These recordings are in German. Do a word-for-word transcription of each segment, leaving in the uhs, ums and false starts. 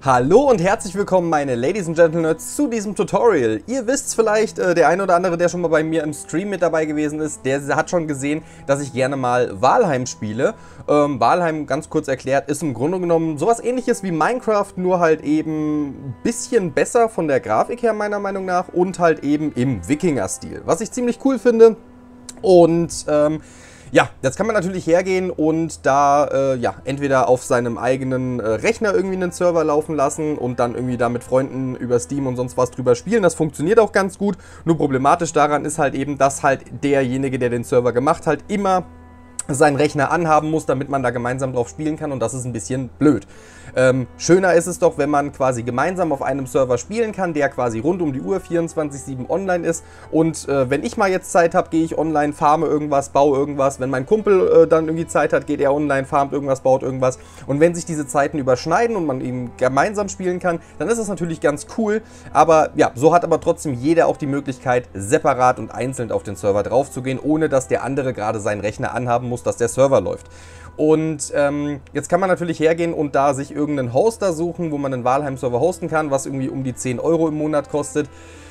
Hallo und herzlich willkommen, meine Ladies and Gentlemen, zu diesem Tutorial. Ihr wisst vielleicht, äh, der eine oder andere, der schon mal bei mir im Stream mit dabei gewesen ist, der hat schon gesehen, dass ich gerne mal Valheim spiele. Ähm, Valheim, ganz kurz erklärt, ist im Grunde genommen sowas ähnliches wie Minecraft, nur halt eben ein bisschen besser von der Grafik her, meiner Meinung nach, und halt eben im Wikinger-Stil, was ich ziemlich cool finde. Und ähm, ja, jetzt kann man natürlich hergehen und da äh, ja, entweder auf seinem eigenen äh, Rechner irgendwie einen Server laufen lassen und dann irgendwie da mit Freunden über Steam und sonst was drüber spielen. Das funktioniert auch ganz gut. Nur problematisch daran ist halt eben, dass halt derjenige, der den Server gemacht hat, immer seinen Rechner anhaben muss, damit man da gemeinsam drauf spielen kann, und das ist ein bisschen blöd. Ähm, schöner ist es doch, wenn man quasi gemeinsam auf einem Server spielen kann, der quasi rund um die Uhr vierundzwanzig sieben online ist, und äh, wenn ich mal jetzt Zeit habe, gehe ich online, farme irgendwas, baue irgendwas, wenn mein Kumpel äh, dann irgendwie Zeit hat, geht er online, farmt irgendwas, baut irgendwas, und wenn sich diese Zeiten überschneiden und man eben gemeinsam spielen kann, dann ist das natürlich ganz cool, aber ja, so hat aber trotzdem jeder auch die Möglichkeit, separat und einzeln auf den Server drauf zu gehen, ohne dass der andere gerade seinen Rechner anhaben muss, dass der Server läuft. Und ähm, jetzt kann man natürlich hergehen und da sich irgendeinen Hoster suchen, wo man einen Valheim-Server hosten kann, was irgendwie um die zehn Euro im Monat kostet.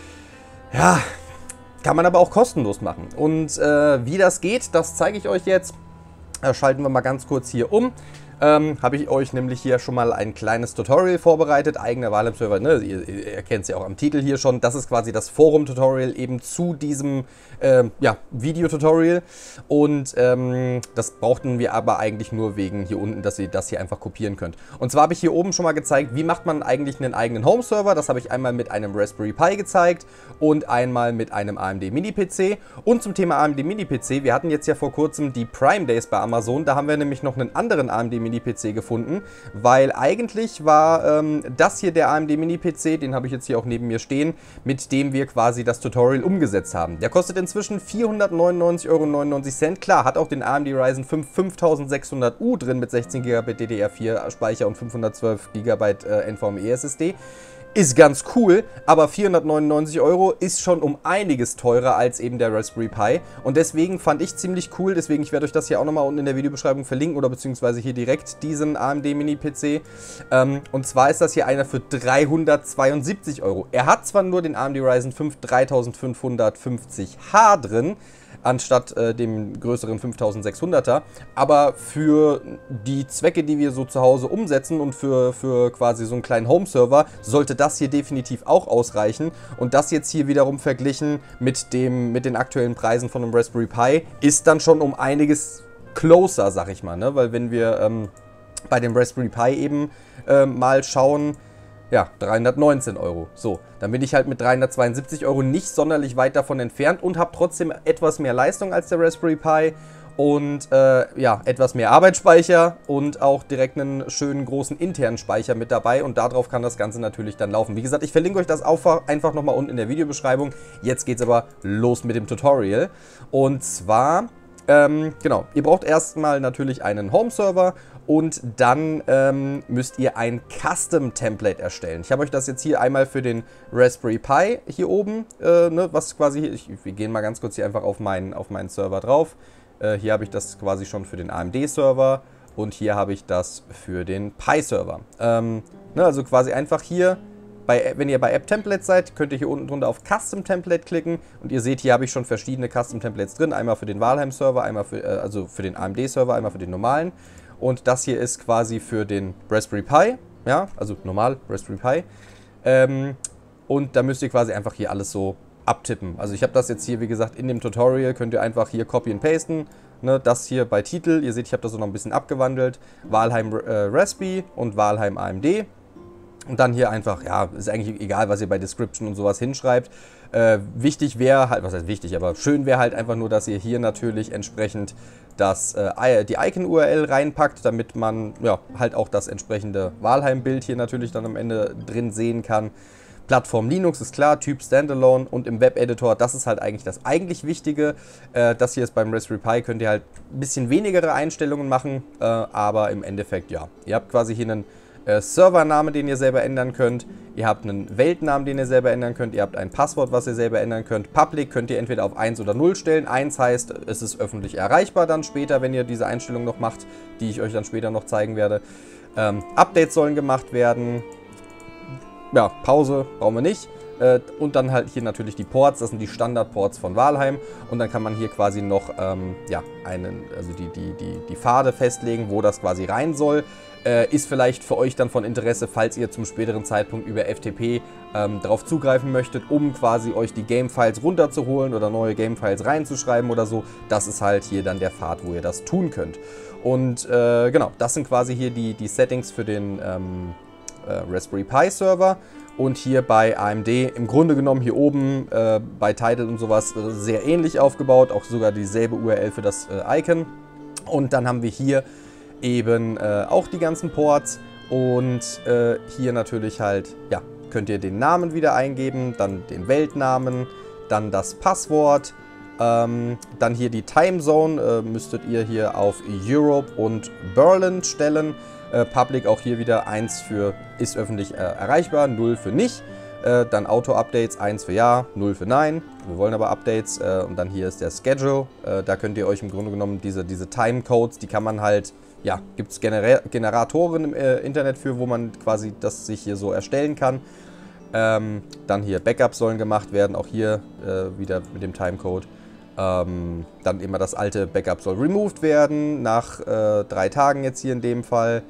Ja, kann man aber auch kostenlos machen. Und äh, wie das geht, das zeige ich euch jetzt. Da schalten wir mal ganz kurz hier um. Ähm, habe ich euch nämlich hier schon mal ein kleines Tutorial vorbereitet, eigener Valheim-Server, ne? Ihr, ihr erkennt es ja auch am Titel hier schon, das ist quasi das Forum-Tutorial eben zu diesem ähm, ja, Video-Tutorial, und ähm, das brauchten wir aber eigentlich nur wegen hier unten, dass ihr das hier einfach kopieren könnt. Und zwar habe ich hier oben schon mal gezeigt, wie macht man eigentlich einen eigenen Home-Server. Das habe ich einmal mit einem Raspberry Pi gezeigt und einmal mit einem A M D Mini-P C. Und zum Thema A M D Mini-P C, wir hatten jetzt ja vor kurzem die Prime Days bei Amazon, da haben wir nämlich noch einen anderen A M D Mini-P C gefunden, weil eigentlich war ähm, das hier der A M D Mini-P C, den habe ich jetzt hier auch neben mir stehen, mit dem wir quasi das Tutorial umgesetzt haben. Der kostet inzwischen vierhundertneunundneunzig Euro neunundneunzig. Klar, hat auch den A M D Ryzen fünf fünftausendsechshundert U drin mit sechzehn Gigabyte D D R vier Speicher und fünfhundertzwölf Gigabyte äh, NVMe S S D. Ist ganz cool, aber vierhundertneunundneunzig Euro ist schon um einiges teurer als eben der Raspberry Pi, und deswegen fand ich ziemlich cool, deswegen ich werde euch das hier auch nochmal unten in der Videobeschreibung verlinken oder beziehungsweise hier direkt diesen A M D Mini-P C, ähm, und zwar ist das hier einer für dreihundertzweiundsiebzig Euro. Er hat zwar nur den A M D Ryzen fünf dreitausendfünfhundertfünfzig H drin, anstatt äh, dem größeren fünftausendsechshunderter, aber für die Zwecke, die wir so zu Hause umsetzen und für, für quasi so einen kleinen Home-Server, sollte das hier definitiv auch ausreichen. Und das jetzt hier wiederum verglichen mit, dem, mit den aktuellen Preisen von einem Raspberry Pi ist dann schon um einiges closer, sag ich mal, ne? Weil wenn wir ähm, bei dem Raspberry Pi eben äh, mal schauen, ja, dreihundertneunzehn Euro. So, dann bin ich halt mit dreihundertzweiundsiebzig Euro nicht sonderlich weit davon entfernt und habe trotzdem etwas mehr Leistung als der Raspberry Pi und äh, ja, etwas mehr Arbeitsspeicher und auch direkt einen schönen großen internen Speicher mit dabei, und darauf kann das Ganze natürlich dann laufen. Wie gesagt, ich verlinke euch das auch einfach nochmal unten in der Videobeschreibung. Jetzt geht's aber los mit dem Tutorial, und zwar Ähm, genau, ihr braucht erstmal natürlich einen Home-Server, und dann ähm, müsst ihr ein Custom-Template erstellen. Ich habe euch das jetzt hier einmal für den Raspberry Pi hier oben, äh, ne, was quasi, ich, wir gehen mal ganz kurz hier einfach auf meinen, auf meinen Server drauf. Äh, hier habe ich das quasi schon für den A M D-Server, und hier habe ich das für den Pi-Server. Ähm, ne, also quasi einfach hier. Bei, wenn ihr bei App Templates seid, könnt ihr hier unten drunter auf Custom Template klicken, und ihr seht, hier habe ich schon verschiedene Custom Templates drin. Einmal für den Valheim Server, einmal für, äh, also für den A M D Server, einmal für den normalen. Und das hier ist quasi für den Raspberry Pi, ja, also normal Raspberry Pi. Ähm, und da müsst ihr quasi einfach hier alles so abtippen. Also ich habe das jetzt hier, wie gesagt, in dem Tutorial, könnt ihr einfach hier copy and pasten. Ne, das hier bei Titel, ihr seht, ich habe das so noch ein bisschen abgewandelt. Valheim äh, Raspi und Valheim A M D. Und dann hier einfach, ja, ist eigentlich egal, was ihr bei Description und sowas hinschreibt. Äh, wichtig wäre halt, was heißt wichtig, aber schön wäre halt einfach nur, dass ihr hier natürlich entsprechend das, äh, die Icon-U R L reinpackt, damit man ja halt auch das entsprechende Valheim-Bild hier natürlich dann am Ende drin sehen kann. Plattform Linux ist klar, Typ Standalone, und im Web-Editor, das ist halt eigentlich das eigentlich Wichtige. Äh, das hier ist beim Raspberry Pi, könnt ihr halt ein bisschen weniger Einstellungen machen, äh, aber im Endeffekt ja. Ihr habt quasi hier einen Äh, Servername, den ihr selber ändern könnt. Ihr habt einen Weltnamen, den ihr selber ändern könnt. Ihr habt ein Passwort, was ihr selber ändern könnt. Public könnt ihr entweder auf eins oder null stellen. eins heißt, es ist öffentlich erreichbar dann später, wenn ihr diese Einstellung noch macht, die ich euch dann später noch zeigen werde. Ähm, Updates sollen gemacht werden. ja, Pause brauchen wir nicht. Und dann halt hier natürlich die Ports, das sind die Standard-Ports von Valheim. Und dann kann man hier quasi noch ähm, ja, einen, also die, die, die, die Pfade festlegen, wo das quasi rein soll. Äh, ist vielleicht für euch dann von Interesse, falls ihr zum späteren Zeitpunkt über F T P ähm, darauf zugreifen möchtet, um quasi euch die Game-Files runterzuholen oder neue Game-Files reinzuschreiben oder so. Das ist halt hier dann der Pfad, wo ihr das tun könnt. Und äh, genau, das sind quasi hier die, die Settings für den ähm, äh, Raspberry Pi Server. Und hier bei A M D im Grunde genommen hier oben äh, bei Tidal und sowas äh, sehr ähnlich aufgebaut. Auch sogar dieselbe U R L für das äh, Icon. Und dann haben wir hier eben äh, auch die ganzen Ports. Und äh, hier natürlich halt, ja, könnt ihr den Namen wieder eingeben, dann den Weltnamen, dann das Passwort. Ähm, dann hier die Timezone äh, müsstet ihr hier auf Europe und Berlin stellen. Äh, Public auch hier wieder eins für ist öffentlich äh, erreichbar, null für nicht. Äh, dann Auto-Updates eins für ja, null für nein. Wir wollen aber Updates. Äh, und dann hier ist der Schedule. Äh, da könnt ihr euch im Grunde genommen diese, diese Timecodes, die kann man halt, ja, gibt es Genera Generatoren im äh, Internet für, wo man quasi das sich hier so erstellen kann. Ähm, dann hier Backups sollen gemacht werden, auch hier äh, wieder mit dem Timecode. Ähm, dann immer das alte Backup soll removed werden, nach äh, drei Tagen jetzt hier in dem Fall.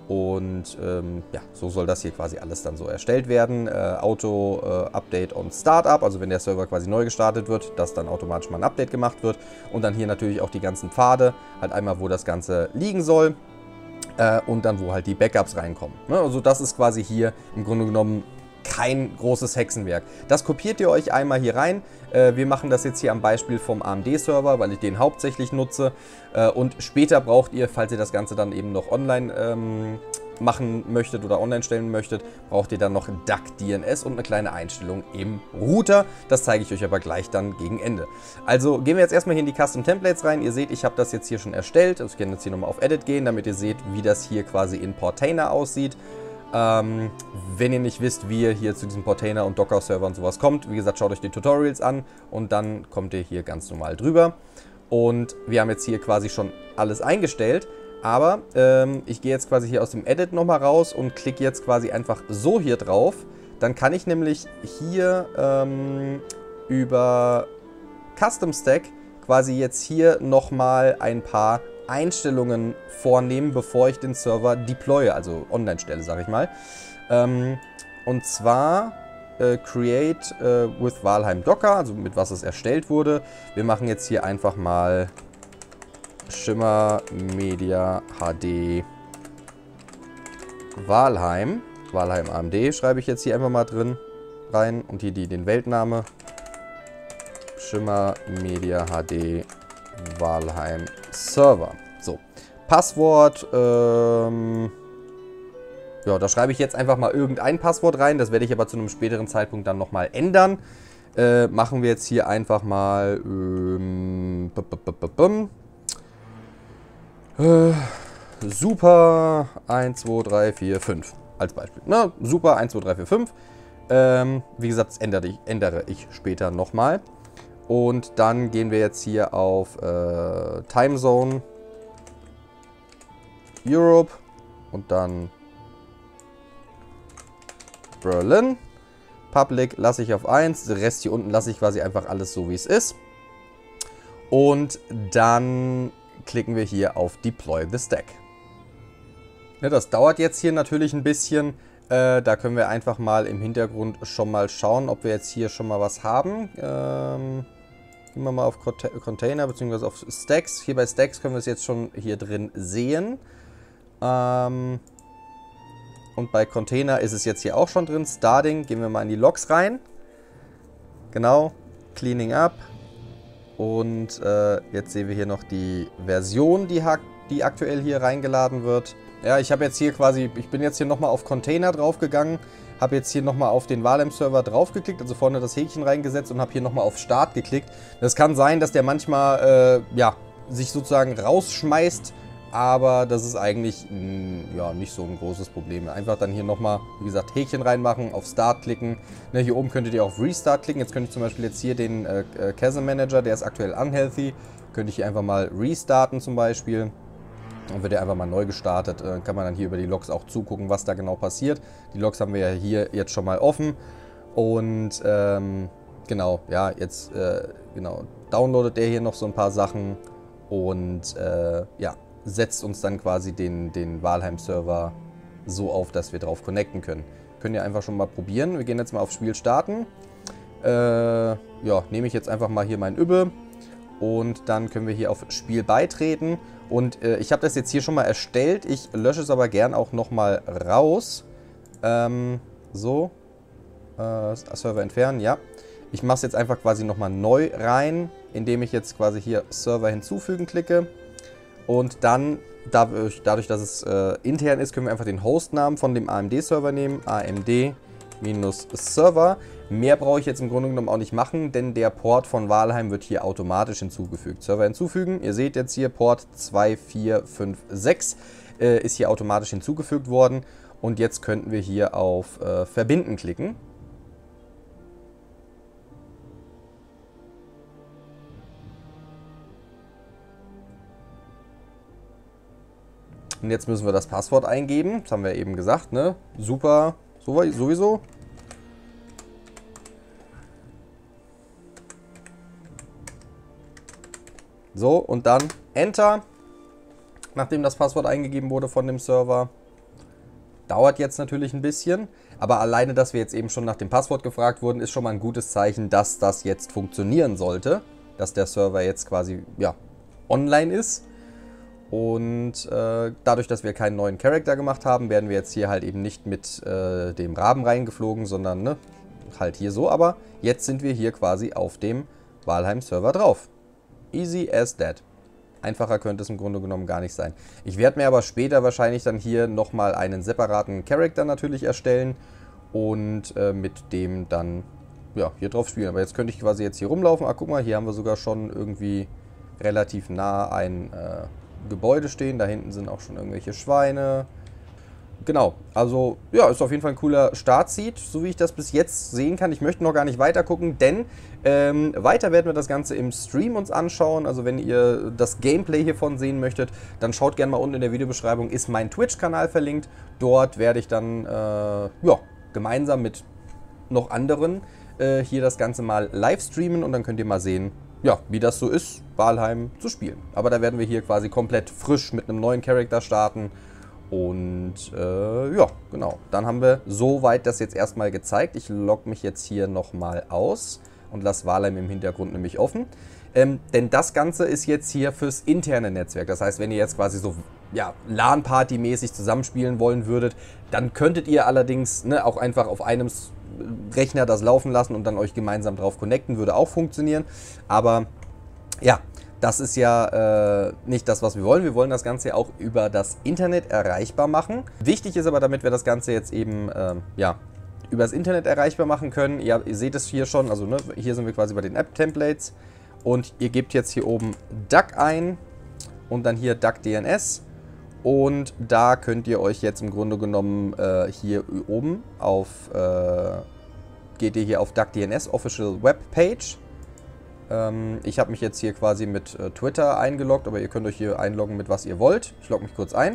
Und ähm, ja, so soll das hier quasi alles dann so erstellt werden. Äh, Auto-Update äh, on Startup, also wenn der Server quasi neu gestartet wird, dass dann automatisch mal ein Update gemacht wird. Und dann hier natürlich auch die ganzen Pfade, halt einmal wo das Ganze liegen soll. Äh, und dann wo halt die Backups reinkommen. Ne? Also das ist quasi hier im Grunde genommen kein großes Hexenwerk. Das kopiert ihr euch einmal hier rein. Äh, wir machen das jetzt hier am Beispiel vom A M D-Server, weil ich den hauptsächlich nutze. Äh, und später braucht ihr, falls ihr das Ganze dann eben noch online ähm, machen möchtet oder online stellen möchtet, braucht ihr dann noch D A C D N S und eine kleine Einstellung im Router. Das zeige ich euch aber gleich dann gegen Ende. Also gehen wir jetzt erstmal hier in die Custom Templates rein. Ihr seht, ich habe das jetzt hier schon erstellt. Also ich kann jetzt hier nochmal auf Edit gehen, damit ihr seht, wie das hier quasi in Portainer aussieht. Ähm, wenn ihr nicht wisst, wie ihr hier zu diesem Portainer und Docker-Server und sowas kommt, wie gesagt, schaut euch die Tutorials an und dann kommt ihr hier ganz normal drüber. Und wir haben jetzt hier quasi schon alles eingestellt, aber ähm, ich gehe jetzt quasi hier aus dem Edit nochmal raus und klicke jetzt quasi einfach so hier drauf. Dann kann ich nämlich hier ähm, über Custom Stack quasi jetzt hier nochmal ein paar Einstellungen vornehmen, bevor ich den Server deploye, also online stelle, sage ich mal. Ähm, und zwar äh, Create äh, with Valheim Docker, also mit was es erstellt wurde. Wir machen jetzt hier einfach mal Shimmer Media H D Valheim. Valheim A M D schreibe ich jetzt hier einfach mal drin rein und hier die, den Weltname. Shimmer Media H D Valheim Server. So, Passwort, ähm, ja, da schreibe ich jetzt einfach mal irgendein Passwort rein, das werde ich aber zu einem späteren Zeitpunkt dann nochmal ändern. Äh, machen wir jetzt hier einfach mal, ähm, äh, super eins, zwei, drei, vier, fünf als Beispiel. Na, super eins, zwei, drei, vier, fünf. Ähm, wie gesagt, das ändere ich, ändere ich später nochmal. Und dann gehen wir jetzt hier auf äh, Timezone Europe und dann Berlin. Public lasse ich auf eins, den Rest hier unten lasse ich quasi einfach alles so, wie es ist. Und dann klicken wir hier auf Deploy the Stack. Ja, das dauert jetzt hier natürlich ein bisschen. Äh, da können wir einfach mal im Hintergrund schon mal schauen, ob wir jetzt hier schon mal was haben. Ähm, gehen wir mal auf Container bzw. auf Stacks. Hier bei Stacks können wir es jetzt schon hier drin sehen. Ähm, und bei Container ist es jetzt hier auch schon drin. Starting, gehen wir mal in die Logs rein. Genau, Cleaning Up. Und äh, jetzt sehen wir hier noch die Version, die, die aktuell hier reingeladen wird. Ja, ich habe jetzt hier quasi, ich bin jetzt hier nochmal auf Container draufgegangen, habe jetzt hier nochmal auf den Valheim-Server draufgeklickt, also vorne das Häkchen reingesetzt und habe hier nochmal auf Start geklickt. Das kann sein, dass der manchmal, äh, ja, sich sozusagen rausschmeißt, aber das ist eigentlich, mh, ja, nicht so ein großes Problem. Einfach dann hier nochmal, wie gesagt, Häkchen reinmachen, auf Start klicken. Ne, hier oben könntet ihr auf Restart klicken. Jetzt könnte ich zum Beispiel jetzt hier den äh, Chasm Manager, der ist aktuell unhealthy, könnte ich hier einfach mal restarten zum Beispiel. Dann wird er einfach mal neu gestartet. Äh, kann man dann hier über die Logs auch zugucken, was da genau passiert. Die Logs haben wir ja hier jetzt schon mal offen. Und ähm, genau, ja, jetzt äh, genau, downloadet der hier noch so ein paar Sachen und äh, ja, setzt uns dann quasi den, den Valheim-Server so auf, dass wir drauf connecten können. Können ja einfach schon mal probieren. Wir gehen jetzt mal auf Spiel starten. Äh, ja, nehme ich jetzt einfach mal hier mein Übbe und dann können wir hier auf Spiel beitreten. Und äh, ich habe das jetzt hier schon mal erstellt. Ich lösche es aber gern auch nochmal raus. Ähm, so. Äh, Server entfernen, ja. Ich mache es jetzt einfach quasi nochmal neu rein, indem ich jetzt quasi hier Server hinzufügen klicke. Und dann, dadurch, dadurch dass es äh, intern ist, können wir einfach den Hostnamen von dem A M D-Server nehmen. A M D-Server. Mehr brauche ich jetzt im Grunde genommen auch nicht machen, denn der Port von Valheim wird hier automatisch hinzugefügt. Server hinzufügen. Ihr seht jetzt hier Port zwei vier fünf sechs äh, ist hier automatisch hinzugefügt worden. Und jetzt könnten wir hier auf äh, Verbinden klicken. Und jetzt müssen wir das Passwort eingeben. Das haben wir eben gesagt, ne? Super, sowieso. So, und dann Enter. Nachdem das Passwort eingegeben wurde von dem Server. Dauert jetzt natürlich ein bisschen. Aber alleine, dass wir jetzt eben schon nach dem Passwort gefragt wurden, ist schon mal ein gutes Zeichen, dass das jetzt funktionieren sollte. Dass der Server jetzt quasi, ja, online ist. Und äh, dadurch, dass wir keinen neuen Charakter gemacht haben, werden wir jetzt hier halt eben nicht mit äh, dem Raben reingeflogen, sondern ne, halt hier so. Aber jetzt sind wir hier quasi auf dem Valheim-Server drauf. Easy as that. Einfacher könnte es im Grunde genommen gar nicht sein. Ich werde mir aber später wahrscheinlich dann hier nochmal einen separaten Charakter natürlich erstellen und äh, mit dem dann ja, hier drauf spielen. Aber jetzt könnte ich quasi jetzt hier rumlaufen. Ah, guck mal, hier haben wir sogar schon irgendwie relativ nah ein Äh, Gebäude stehen. Da hinten sind auch schon irgendwelche Schweine. Genau, also ja, ist auf jeden Fall ein cooler Startseed, so wie ich das bis jetzt sehen kann. Ich möchte noch gar nicht weiter gucken, denn ähm, weiter werden wir das Ganze im Stream uns anschauen. Also wenn ihr das Gameplay hiervon sehen möchtet, dann schaut gerne mal unten in der Videobeschreibung, ist mein Twitch-Kanal verlinkt. Dort werde ich dann äh, ja, gemeinsam mit noch anderen äh, hier das Ganze mal live streamen und dann könnt ihr mal sehen, ja, wie das so ist, Valheim zu spielen. Aber da werden wir hier quasi komplett frisch mit einem neuen Charakter starten. Und äh, ja, genau. Dann haben wir soweit das jetzt erstmal gezeigt. Ich logge mich jetzt hier nochmal aus und lasse Valheim im Hintergrund nämlich offen. Ähm, denn das Ganze ist jetzt hier fürs interne Netzwerk. Das heißt, wenn ihr jetzt quasi so ja, LAN-Party-mäßig zusammenspielen wollen würdet, dann könntet ihr allerdings ne, auch einfach auf einem Rechner das laufen lassen und dann euch gemeinsam drauf connecten, würde auch funktionieren. Aber ja, das ist ja äh, nicht das, was wir wollen. Wir wollen das Ganze ja auch über das Internet erreichbar machen. Wichtig ist aber, damit wir das Ganze jetzt eben äh, ja, über das Internet erreichbar machen können, ja, ihr seht es hier schon, also ne, hier sind wir quasi bei den App-Templates und ihr gebt jetzt hier oben D A C ein und dann hier D A C D N S. Und da könnt ihr euch jetzt im Grunde genommen äh, hier oben auf, äh, geht ihr hier auf D A C D N S Official Web Page. Ähm, ich habe mich jetzt hier quasi mit äh, Twitter eingeloggt, aber ihr könnt euch hier einloggen mit was ihr wollt. Ich logge mich kurz ein.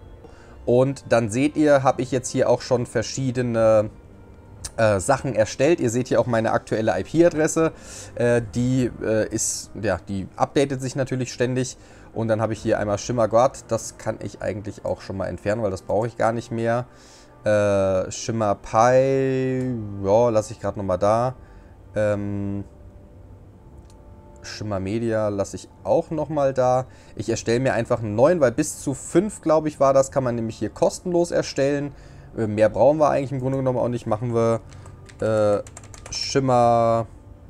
Und dann seht ihr, habe ich jetzt hier auch schon verschiedene äh, Sachen erstellt. Ihr seht hier auch meine aktuelle I P-Adresse. Äh, die äh, ist, ja, die updatet sich natürlich ständig. Und dann habe ich hier einmal Shimmergod. Das kann ich eigentlich auch schon mal entfernen, weil das brauche ich gar nicht mehr. Äh, ShimmerPy, ja, lasse ich gerade nochmal da. Ähm, Shimmermedia lasse ich auch nochmal da. Ich erstelle mir einfach einen neuen, weil bis zu fünf, glaube ich, war das. Kann man nämlich hier kostenlos erstellen. Äh, mehr brauchen wir eigentlich im Grunde genommen auch nicht. Machen wir äh, Shimmer...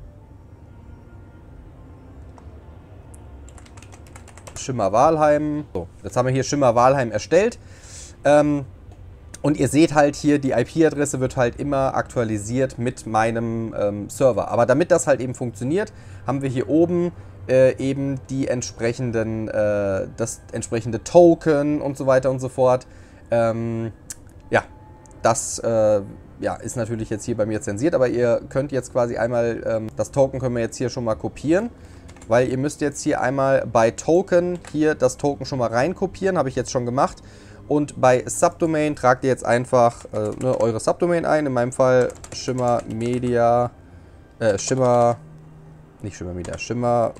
Shimmer Valheim. So, jetzt haben wir hier Shimmer Valheim erstellt. Ähm, und ihr seht halt hier, die I P-Adresse wird halt immer aktualisiert mit meinem ähm, Server. Aber damit das halt eben funktioniert, haben wir hier oben äh, eben die entsprechenden, äh, das entsprechende Token und so weiter und so fort. Ähm, ja, das äh, ja, ist natürlich jetzt hier bei mir zensiert, aber ihr könnt jetzt quasi einmal, ähm, das Token können wir jetzt hier schon mal kopieren. weil ihr müsst jetzt hier einmal bei Token hier das Token schon mal reinkopieren, habe ich jetzt schon gemacht. Und bei Subdomain tragt ihr jetzt einfach äh, ne, eure Subdomain ein, in meinem Fall Shimmer Media, äh, Shimmer, nicht Shimmer Media, Shimmer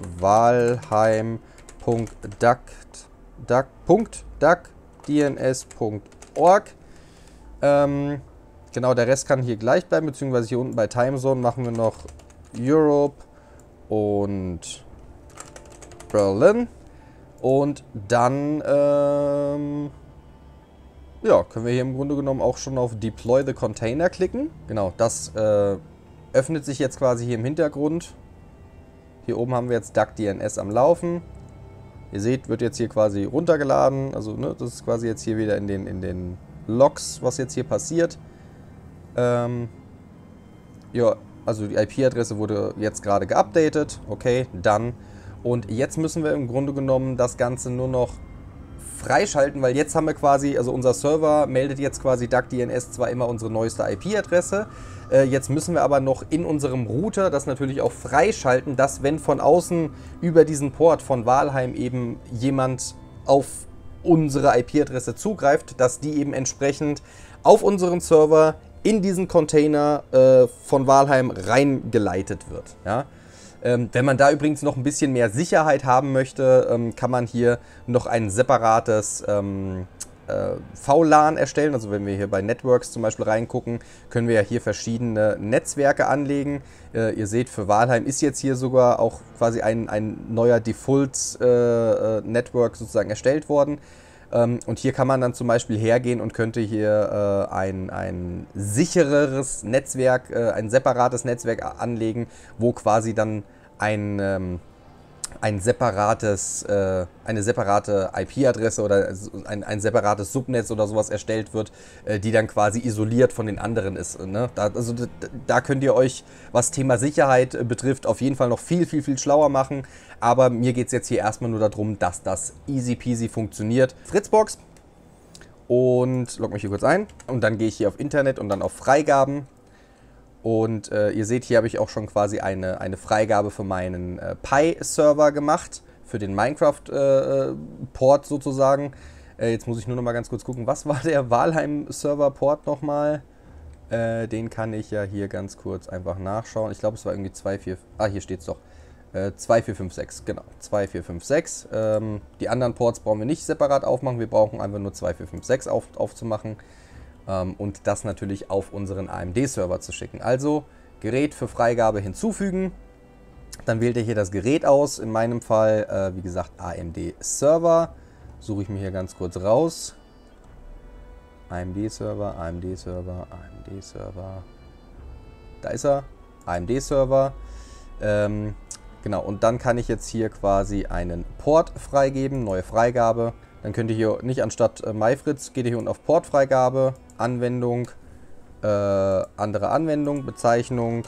Walheim.duck.dns punkt org. Ähm, genau, der Rest kann hier gleich bleiben, beziehungsweise hier unten bei Timezone machen wir noch Europe und Berlin. Und dann, ähm, ja, können wir hier im Grunde genommen auch schon auf Deploy the Container klicken. Genau, das äh, öffnet sich jetzt quasi hier im Hintergrund. Hier oben haben wir jetzt DuckDNS am Laufen. Ihr seht, wird jetzt hier quasi runtergeladen. Also, ne, das ist quasi jetzt hier wieder in den, in den Logs, was jetzt hier passiert. Ähm, ja, also die I P-Adresse wurde jetzt gerade geupdatet. Okay, dann. Und jetzt müssen wir im Grunde genommen das Ganze nur noch freischalten, weil jetzt haben wir quasi, also unser Server meldet jetzt quasi DuckDNS zwar immer unsere neueste I P-Adresse, äh, jetzt müssen wir aber noch in unserem Router das natürlich auch freischalten, dass wenn von außen über diesen Port von Walheim eben jemand auf unsere I P-Adresse zugreift, dass die eben entsprechend auf unseren Server in diesen Container äh, von Walheim reingeleitet wird. Ja? Ähm, wenn man da übrigens noch ein bisschen mehr Sicherheit haben möchte, ähm, kann man hier noch ein separates ähm, äh, V LAN erstellen. Also wenn wir hier bei Networks zum Beispiel reingucken, können wir ja hier verschiedene Netzwerke anlegen. Äh, ihr seht, für Walheim ist jetzt hier sogar auch quasi ein, ein neuer Default-Network äh, sozusagen erstellt worden. Ähm, und hier kann man dann zum Beispiel hergehen und könnte hier äh, ein, ein sichereres Netzwerk, äh, ein separates Netzwerk anlegen, wo quasi dann ein, ähm, ein separates, äh, eine separate I P-Adresse oder ein, ein separates Subnetz oder sowas erstellt wird, äh, die dann quasi isoliert von den anderen ist. Ne? Da, also da, da könnt ihr euch, was Thema Sicherheit äh, betrifft, auf jeden Fall noch viel, viel, viel schlauer machen. Aber mir geht es jetzt hier erstmal nur darum, dass das easy peasy funktioniert. Fritzbox und logge mich hier kurz ein und dann gehe ich hier auf Internet und dann auf Freigaben. Und äh, ihr seht, hier habe ich auch schon quasi eine, eine Freigabe für meinen äh, Pi-Server gemacht, für den Minecraft-Port äh, sozusagen. Äh, jetzt muss ich nur noch mal ganz kurz gucken, was war der Walheim-Server-Port nochmal? Äh, den kann ich ja hier ganz kurz einfach nachschauen. Ich glaube, es war irgendwie zwei vier... Ah, hier steht es doch. Äh, zwei vier fünf sechs, genau. zwei vier fünf sechs. Ähm, die anderen Ports brauchen wir nicht separat aufmachen. Wir brauchen einfach nur zwei vier fünf sechs auf, aufzumachen. Und das natürlich auf unseren A M D-Server zu schicken. Also Gerät für Freigabe hinzufügen. Dann wählt ihr hier das Gerät aus. In meinem Fall, äh, wie gesagt, A M D-Server. Suche ich mir hier ganz kurz raus. A M D-Server, A M D-Server, A M D-Server. Da ist er. A M D-Server. Ähm, genau, und dann kann ich jetzt hier quasi einen Port freigeben. Neue Freigabe. Dann könnt ihr hier nicht anstatt äh, MyFritz, geht ihr hier unten auf Portfreigabe, Anwendung, äh, andere Anwendung, Bezeichnung,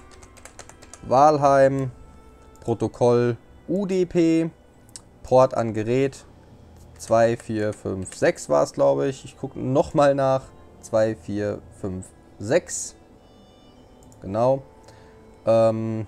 Walheim, Protokoll U D P, Port an Gerät, zwei vier fünf sechs war es, glaube ich. Ich gucke nochmal nach, zwei vier fünf sechs, genau. Ähm,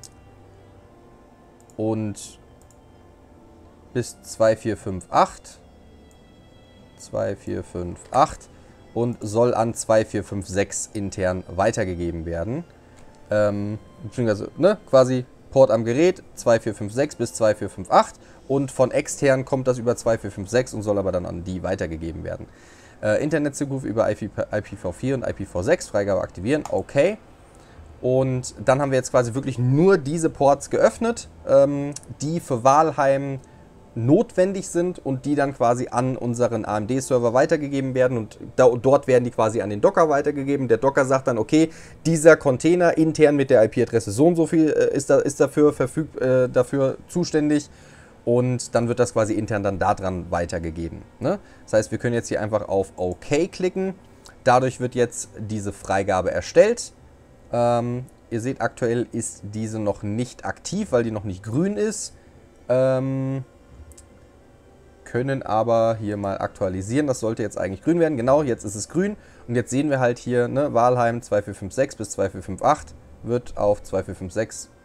und bis zwei vier fünf acht, zwei vier fünf acht und soll an zwei vier fünf sechs intern weitergegeben werden. Ähm, beziehungsweise ne, quasi Port am Gerät zwei vier fünf sechs bis zwei vier fünf acht und von extern kommt das über zwei vier fünf sechs und soll aber dann an die weitergegeben werden. Äh, Internetzugriff über I P v vier und I P v sechs, Freigabe aktivieren, okay. Und dann haben wir jetzt quasi wirklich nur diese Ports geöffnet, ähm, die für Walheim notwendig sind und die dann quasi an unseren A M D-Server weitergegeben werden und da, dort werden die quasi an den Docker weitergegeben. Der Docker sagt dann, okay, dieser Container intern mit der I P-Adresse so und so viel äh, ist, da, ist dafür, verfüg, äh, dafür zuständig und dann wird das quasi intern dann daran weitergegeben. Ne? Das heißt, wir können jetzt hier einfach auf OK klicken. Dadurch wird jetzt diese Freigabe erstellt. Ähm, ihr seht, aktuell ist diese noch nicht aktiv, weil die noch nicht grün ist. Ähm, können aber hier mal aktualisieren. Das sollte jetzt eigentlich grün werden. Genau, jetzt ist es grün. Und jetzt sehen wir halt hier, ne, Walheim zwei vier fünf sechs bis zwei vier fünf acht wird auf zwei vier fünf sechs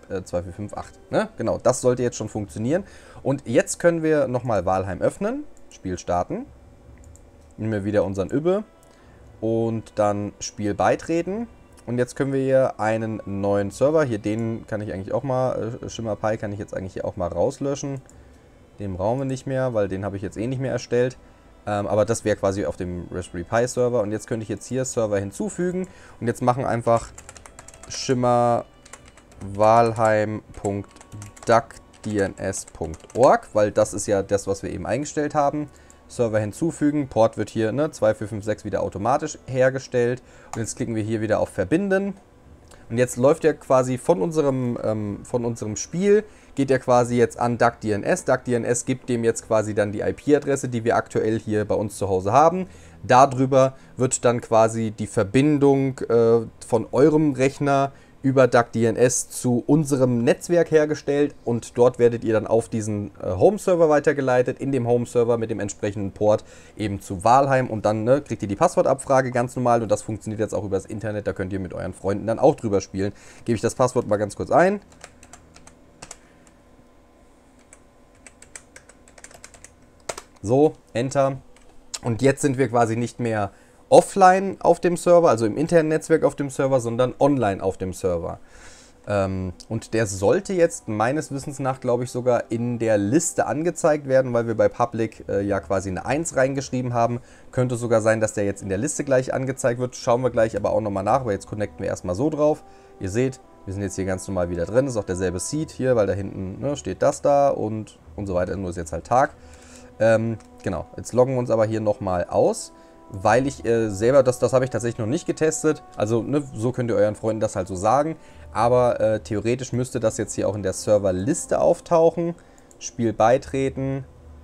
äh, zwei vier fünf acht. Ne? Genau, das sollte jetzt schon funktionieren. Und jetzt können wir nochmal Valheim öffnen, Spiel starten. Nehmen wir wieder unseren Übbe und dann Spiel beitreten. Und jetzt können wir hier einen neuen Server, hier den kann ich eigentlich auch mal, äh, ShimmerPy kann ich jetzt eigentlich hier auch mal rauslöschen. Den brauchen wir nicht mehr, weil den habe ich jetzt eh nicht mehr erstellt. Ähm, aber das wäre quasi auf dem Raspberry Pi Server. Und jetzt könnte ich jetzt hier Server hinzufügen. Und jetzt machen einfach shimmer valheim punkt duckdns punkt org, weil das ist ja das, was wir eben eingestellt haben. Server hinzufügen, Port wird hier ne, zwei vier fünf sechs wieder automatisch hergestellt. Und jetzt klicken wir hier wieder auf Verbinden. Und jetzt läuft ja quasi von unserem, ähm, von unserem Spiel, geht ja quasi jetzt an DuckDNS. DuckDNS gibt dem jetzt quasi dann die I P-Adresse, die wir aktuell hier bei uns zu Hause haben. Darüber wird dann quasi die Verbindung äh, von eurem Rechner über DuckDNS zu unserem Netzwerk hergestellt und dort werdet ihr dann auf diesen äh, Home-Server weitergeleitet, in dem Home-Server mit dem entsprechenden Port eben zu Valheim und dann ne, kriegt ihr die Passwortabfrage ganz normal und das funktioniert jetzt auch über das Internet, da könnt ihr mit euren Freunden dann auch drüber spielen. Gebe ich das Passwort mal ganz kurz ein. So, Enter. Und jetzt sind wir quasi nicht mehr offline auf dem Server, also im internen Netzwerk auf dem Server, sondern online auf dem Server. Ähm, und der sollte jetzt meines Wissens nach, glaube ich, sogar in der Liste angezeigt werden, weil wir bei Public äh, ja quasi eine eins reingeschrieben haben. Könnte sogar sein, dass der jetzt in der Liste gleich angezeigt wird. Schauen wir gleich aber auch nochmal nach, aber jetzt connecten wir erstmal so drauf. Ihr seht, wir sind jetzt hier ganz normal wieder drin. Ist auch derselbe Seed hier, weil da hinten ne, steht das da und, und so weiter. Nur ist jetzt halt Tag. Ähm, genau, jetzt loggen wir uns aber hier nochmal aus. Weil ich äh, selber, das, das habe ich tatsächlich noch nicht getestet, also ne, so könnt ihr euren Freunden das halt so sagen, aber äh, theoretisch müsste das jetzt hier auch in der Serverliste auftauchen, Spiel beitreten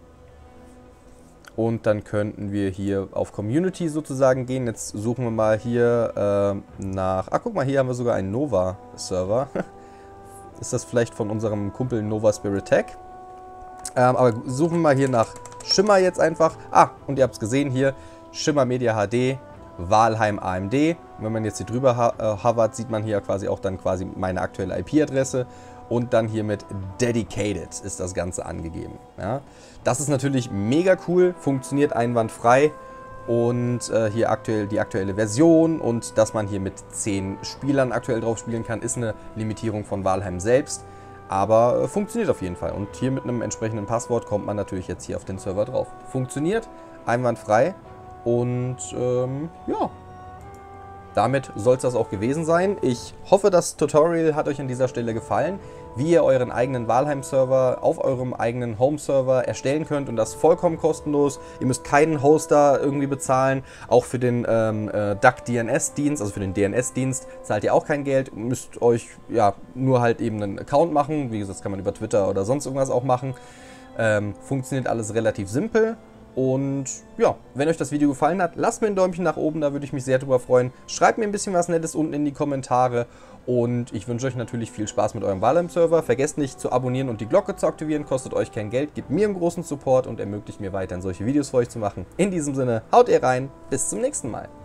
und dann könnten wir hier auf Community sozusagen gehen. Jetzt suchen wir mal hier äh, nach, ach guck mal, hier haben wir sogar einen Nova-Server, ist das vielleicht von unserem Kumpel Nova Spirit Tech, ähm, aber suchen wir mal hier nach Shimmer jetzt einfach, ah und ihr habt es gesehen hier, Shimmer Media H D, Valheim A M D. Und wenn man jetzt hier drüber äh, hovert, sieht man hier quasi auch dann quasi meine aktuelle I P-Adresse und dann hier mit Dedicated ist das Ganze angegeben. Ja. Das ist natürlich mega cool, funktioniert einwandfrei und äh, hier aktuell die aktuelle Version und dass man hier mit zehn Spielern aktuell drauf spielen kann, ist eine Limitierung von Valheim selbst. Aber äh, funktioniert auf jeden Fall und hier mit einem entsprechenden Passwort kommt man natürlich jetzt hier auf den Server drauf. Funktioniert einwandfrei. Und ähm, ja, damit soll es das auch gewesen sein. Ich hoffe, das Tutorial hat euch an dieser Stelle gefallen, wie ihr euren eigenen Valheim-Server auf eurem eigenen Home-Server erstellen könnt und das vollkommen kostenlos. Ihr müsst keinen Hoster irgendwie bezahlen, auch für den ähm, äh, DuckDNS-Dienst, also für den D N S-Dienst zahlt ihr auch kein Geld. Müsst euch ja nur halt eben einen Account machen, wie gesagt, das kann man über Twitter oder sonst irgendwas auch machen. Ähm, funktioniert alles relativ simpel. Und ja, wenn euch das Video gefallen hat, lasst mir ein Däumchen nach oben, da würde ich mich sehr drüber freuen. Schreibt mir ein bisschen was Nettes unten in die Kommentare und ich wünsche euch natürlich viel Spaß mit eurem Valheim-Server. Vergesst nicht zu abonnieren und die Glocke zu aktivieren, kostet euch kein Geld, gibt mir einen großen Support und ermöglicht mir weiterhin solche Videos für euch zu machen. In diesem Sinne, haut ihr rein, bis zum nächsten Mal.